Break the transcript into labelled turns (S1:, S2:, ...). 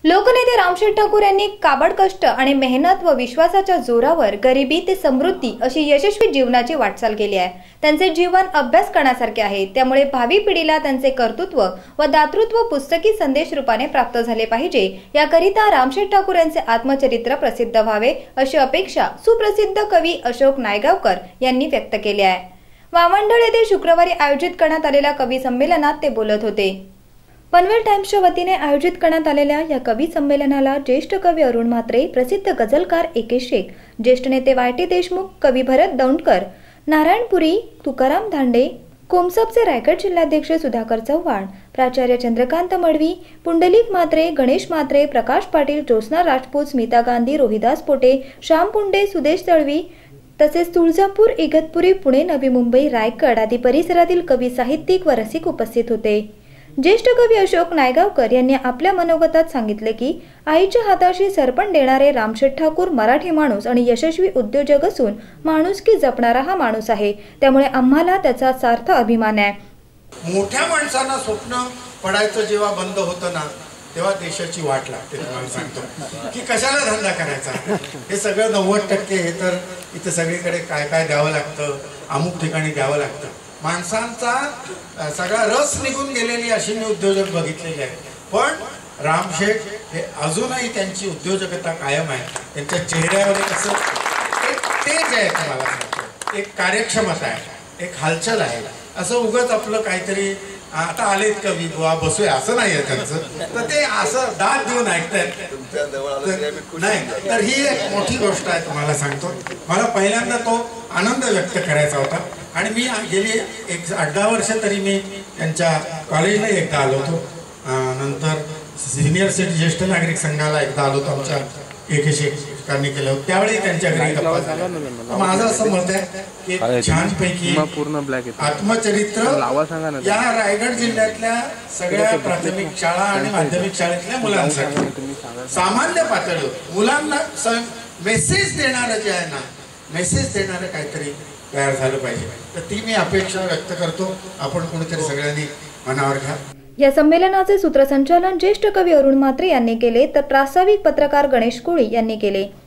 S1: लोकनेते रामशेठ ठाकूर यांनी काबड कष्ट आणि मेहनत व विश्वासाच्या जोरावर गरिबी ते समृद्धी अशी यशस्वी जीवनाची वाटचाल केली आहे। त्यांचे जीवन अभ्यास करण्यासारखे आहे। त्यामुळे भावी पिढीला त्यांचे कर्तृत्व व दातृत्व पुस्तकी संदेश रूपाने प्राप्त झाले पाहिजे। याकरिता रामशेठ ठाकूर यांचे आत्मचरित्र प्रसिद्ध व्हावे अशी अपेक्षा सुप्रसिद्ध कवी अशोक नायगावकर यांनी व्यक्त केली आहे। वावंडळ येथे शुक्रवारी आयोजित करण्यात आलेल्या कवी संमेलनात ते बोलत होते। पनवेल टाइम्सच्या वतीने आयोजित करण्यात आलेल्या या कवी संमेलनाला ज्येष्ठ कवी अरुण म्हात्रे, प्रसिद्ध गझलकार ए.के. शेख, ज्येष्ठ नेते वाय.टी. देशमुख, कवी भरत दौंडकर, नारायणपुरी, तुकाराम धांडे, कोमसबचे रायगड जिल्हाध्यक्ष सुधाकर चव्हाण, प्राचार्य चंद्रकांत मडवी, पुंडलिक म्हात्रे, गणेश म्हात्रे, प्रकाश पाटील, ज्योत्स्ना राजपूत, स्मिता गांधी, रोहिदास पोटे, श्याम पुंडे, सुदेश तळवी तसेच तुळजापूर, इगतपुरी, पुणे, नवी मुंबई, रायगड आदी परिसरातील कवी, साहित्यिक व रसिक उपस्थित होते। ज्येष्ठ कवी अशोक नायगावकर यांनी आपल्या मनोगतात सांगितले की आईच्या हाताशी सरपण देणारे रामशेठ ठाकूर मराठी माणूस आणि यशस्वी उद्योजक असून माणुसकी जपणारा हा माणूस आहे। त्यामुळे आम्हाला त्याचा सार्थ अभिमान आहे।
S2: मोठ्या माणसांना स्वप्न पडायचं जेव्हा बंद होतं ना तेव्हा देशाची वाट लागते। तुम्हाला सांगतो की कशाला धंदा करायचा, हे सगळं 90% हे तर इथे सगळीकडे काय काय द्यावं लागतं, अमुक ठिकाणी द्यावं लागतं। माणसांचा सगळा रस निघून गेलेली अशी मी उद्योजक बघितलेली आहे। पण रामशेठ हे अजूनही त्यांची उद्योजकता कायम आहे। त्यांच्या चेहऱ्यावर असं एक तेज आहे, तुम्हाला सांगतो, एक कार्यक्षमता आहे, एक हालचाल आहे। असं उगाच आपलं काहीतरी आता आलेत कवी बुवा बसूया असं नाही आहे त्यांचं, तर ते असं दाद देऊन ऐकतायत नाही। तर ही एक मोठी गोष्ट आहे, तुम्हाला सांगतो। मला पहिल्यांदा तो आनंद व्यक्त करायचा होता आणि मी गेली 8-10 वर्ष तरी मी त्यांच्या कॉलेजला एकदा आलो होतो, नंतर सिनियर सिटीजन ज्येष्ठ नागरिक संघाला एकदा आलो होतो, आमच्या ए.के. शेखकांनी केलं होतं, त्यावेळी त्यांच्या घरी गप्पा झाल्या। माझं असं मत आहे की छानपैकी आत्मचरित्र या रायगड जिल्ह्यातल्या सगळ्या प्राथमिक शाळा आणि माध्यमिक शाळेतल्या मुलांसाठी सामान्य पातळीवर मुलांना मेसेज देणारं जे आहे ना, मेसेज देणारं काहीतरी तयार झालं पाहिजे। तर ती मी अपेक्षा व्यक्त करतो, आपण कोणीतरी सगळ्यांनी मनावर घ्या।
S1: या संमेलनाचे सूत्रसंचालन ज्येष्ठ कवी अरुण म्हात्रे यांनी केले, तर प्रास्ताविक पत्रकार गणेश कोळी यांनी केले।